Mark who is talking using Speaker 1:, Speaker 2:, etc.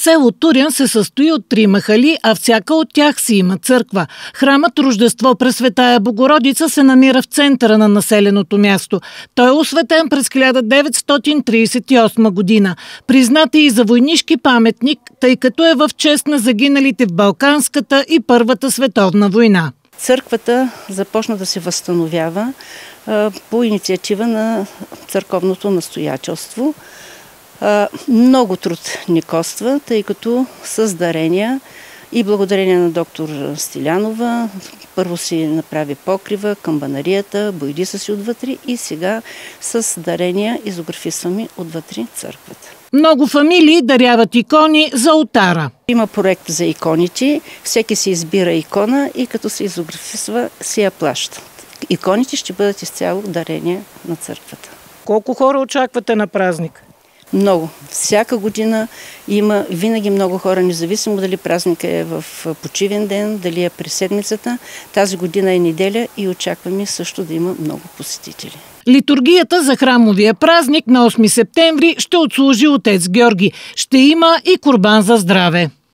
Speaker 1: Село Турян се състои от 3 махали, а всяка от тях си има църква. Храмът Рождество Пресветая Богородица се намира в центъра на населеното място. Той е осветен през 1938 година. Признат е и за войнишки паметник, тъй като е в чест на загиналите в Балканската и Първата световна война.
Speaker 2: Църквата започна да се възстановява по инициатива на църковното настоятелство. Много труд ни коства, тъй като с дарения и благодарение на доктор Стилянова първо си направи покрива, камбанарията, бойди са си отвътре и сега с дарения изографисваме отвътре църквата.
Speaker 1: Много фамилии даряват икони за олтара.
Speaker 2: Има проект за иконите, всеки си избира икона и като се изографисва си я плаща. Иконите ще бъдат изцяло дарения на църквата.
Speaker 1: Колко хора очаквате на празник?
Speaker 2: Много. Всяка година има винаги много хора, независимо дали празника е в почивен ден, дали е през седмицата. Тази година е неделя и очакваме също да има много посетители.
Speaker 1: Литургията за храмовия празник на 8 септември ще отслужи отец Георги. Ще има и курбан за здраве.